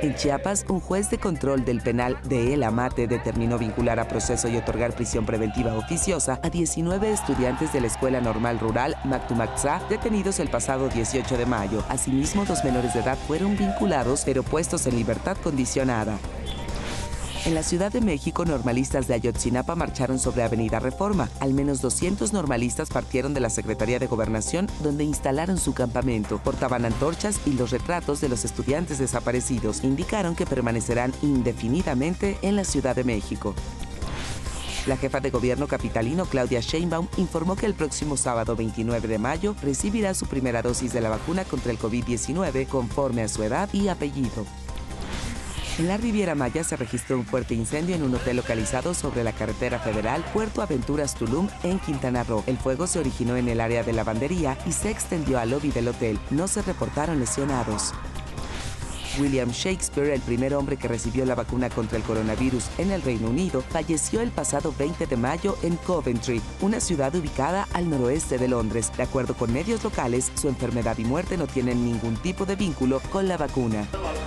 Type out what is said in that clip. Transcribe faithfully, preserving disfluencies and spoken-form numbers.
En Chiapas, un juez de control del penal de El Amate determinó vincular a proceso y otorgar prisión preventiva oficiosa a diecinueve estudiantes de la Escuela Normal Rural Mactumaxá, detenidos el pasado dieciocho de mayo. Asimismo, dos menores de edad fueron vinculados, pero puestos en libertad condicionada. En la Ciudad de México, normalistas de Ayotzinapa marcharon sobre Avenida Reforma. Al menos doscientos normalistas partieron de la Secretaría de Gobernación, donde instalaron su campamento. Portaban antorchas y los retratos de los estudiantes desaparecidos. Indicaron que permanecerán indefinidamente en la Ciudad de México. La jefa de gobierno capitalino, Claudia Sheinbaum, informó que el próximo sábado veintinueve de mayo recibirá su primera dosis de la vacuna contra el COVID diecinueve conforme a su edad y apellido. En la Riviera Maya se registró un fuerte incendio en un hotel localizado sobre la carretera federal Puerto Aventuras Tulum en Quintana Roo. El fuego se originó en el área de lavandería y se extendió al lobby del hotel. No se reportaron lesionados. William Shakespeare, el primer hombre que recibió la vacuna contra el coronavirus en el Reino Unido, falleció el pasado veinte de mayo en Coventry, una ciudad ubicada al noroeste de Londres. De acuerdo con medios locales, su enfermedad y muerte no tienen ningún tipo de vínculo con la vacuna.